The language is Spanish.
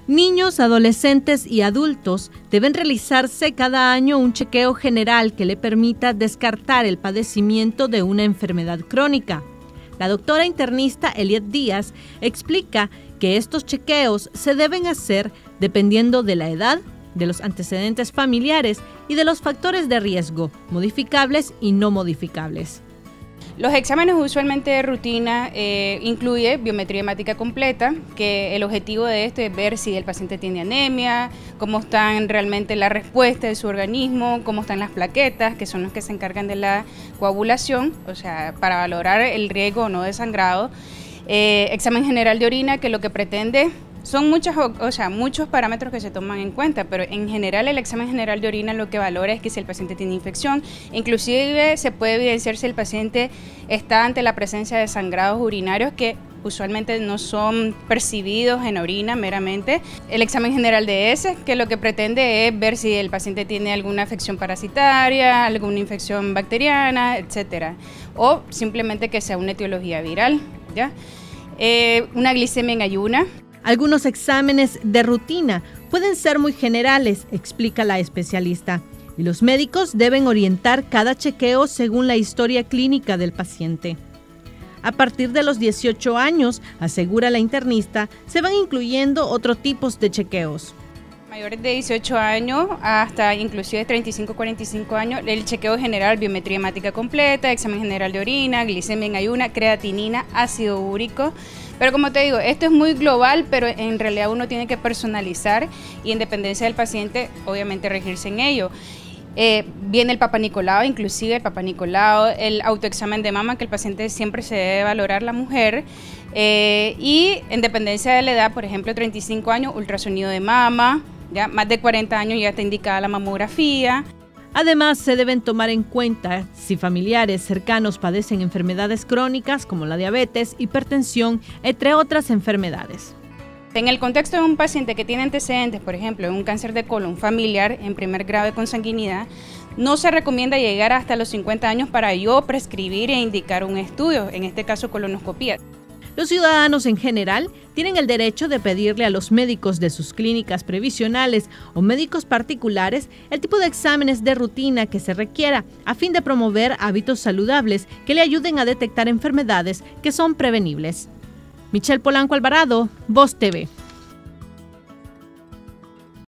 Niños, adolescentes y adultos deben realizarse cada año un chequeo general que le permita descartar el padecimiento de una enfermedad crónica. La doctora internista Eliet Díaz explica que estos chequeos se deben hacer dependiendo de la edad, de los antecedentes familiares y de los factores de riesgo, modificables y no modificables. Los exámenes usualmente de rutina incluye biometría hemática completa, que el objetivo de esto es ver si el paciente tiene anemia, cómo están realmente la respuesta de su organismo, cómo están las plaquetas, que son los que se encargan de la coagulación, o sea, para valorar el riesgo o no de sangrado. Examen general de orina, que lo que pretende son muchos parámetros que se toman en cuenta, pero en general el examen general de orina lo que valora es que si el paciente tiene infección, inclusive se puede evidenciar si el paciente está ante la presencia de sangrados urinarios que usualmente no son percibidos en orina meramente. El examen general de heces, que lo que pretende es ver si el paciente tiene alguna afección parasitaria, alguna infección bacteriana, etcétera, o simplemente que sea una etiología viral, ¿ya? Una glicemia en ayuna. Algunos exámenes de rutina pueden ser muy generales, explica la especialista, y los médicos deben orientar cada chequeo según la historia clínica del paciente. A partir de los 18 años, asegura la internista, se van incluyendo otros tipos de chequeos. Mayores de 18 años hasta inclusive 35-45 años, el chequeo general, biometría hemática completa, examen general de orina, glicemia en ayuna, creatinina, ácido úrico. Pero como te digo, esto es muy global, pero en realidad uno tiene que personalizar y en dependencia del paciente, obviamente regirse en ello. Viene el Papa Nicolau, inclusive el Papa Nicolau, el autoexamen de mama, que el paciente siempre se debe valorar la mujer, y en dependencia de la edad, por ejemplo, 35 años, ultrasonido de mama, ya más de 40 años ya está indicada la mamografía. Además, se deben tomar en cuenta si familiares cercanos padecen enfermedades crónicas como la diabetes, hipertensión, entre otras enfermedades. En el contexto de un paciente que tiene antecedentes, por ejemplo, de un cáncer de colon familiar en primer grado de consanguinidad, no se recomienda llegar hasta los 50 años para yo prescribir e indicar un estudio, en este caso colonoscopía. Los ciudadanos en general tienen el derecho de pedirle a los médicos de sus clínicas previsionales o médicos particulares el tipo de exámenes de rutina que se requiera a fin de promover hábitos saludables que le ayuden a detectar enfermedades que son prevenibles. Michelle Polanco Alvarado, Voz TV.